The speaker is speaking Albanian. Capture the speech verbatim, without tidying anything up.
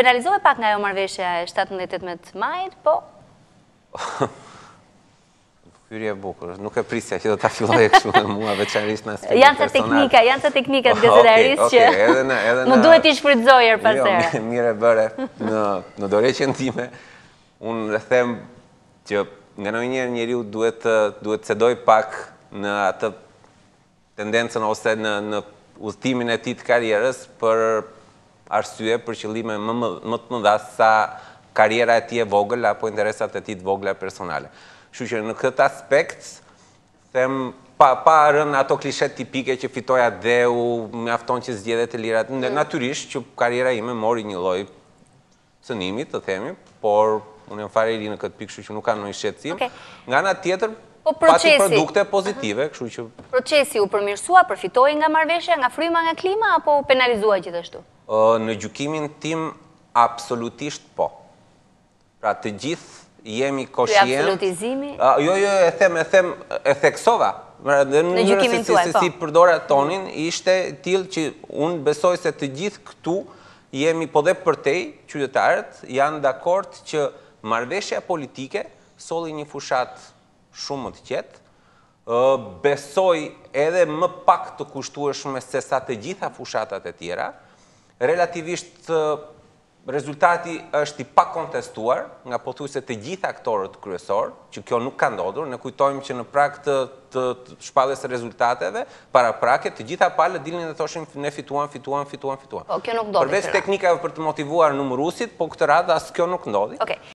penalizove pak nga ajo marrëveshja e shtatëmbëdhjetë e nëntëmbëdhjetë majit, po? Hyrje e bukur, nuk e prisja që do ta filloje kështu me mua veçanërisht në aspektin Janë ca personal. teknika, janë ca teknika të gazetarisë që më duhet i shfrytëzoj her pas here. Jo, mirë e bëre. Në dorëheqjen time, unë them që nga ndonjëherë njeriu duhet duhet cedoj pak në atë tendencën ose në në udhëtimin e tij të karrierës për arsye, për qëllime më më të mëdha sa karriera e tij e vogël apo interesat e tij të vogla personale. Kështu që në këtë aspekt them pa pa rënë ato klishet tipike që fitoja dheu, mjafton që zgjedhjet të lira. Natyrisht që karriera ime mori një lloj cënimi, të themi, por unë jam fare i ri në këtë pikë, kështu që nuk kam ndonjë shqetësim. Nga ana tjetër, pati produkte pozitive, kështu që procesi u përmirësua, përfitoi nga marrëveshja, nga fryma, nga klima apo u penalizua gjithashtu? Në gjykimin tim absolutisht po. Pra të gjithë jemi koshient. Ky absolutizimi? Jo, jo, e them, e them, e theksova. Në gjykimin tuaj, po. Si përdora tonin, ishte tillë që unë besoj se të gjithë këtu jemi, po dhe përtej, qytetarët, janë dakord që marrëveshja politike solli një fushat shumë më të qetë, besoj edhe më pak të kushtueshme se sa të gjitha fushatat e tjera, relativisht rezultati është i pakontestuar nga pothuajse të gjitha aktorët kryesor, që kjo nuk ka ndodhur. Ne kujtojmë që në prag të, të, të shpalljes së rezultateve, para prake, të gjitha palët dilnin dhe thoshin ne fituam, fituam, fituam, fituam. Po, kjo nuk ndodhi. Përveç teknikave për të motivuar numëruesit, po këtë radhë as kjo nuk ndodhi. Okay.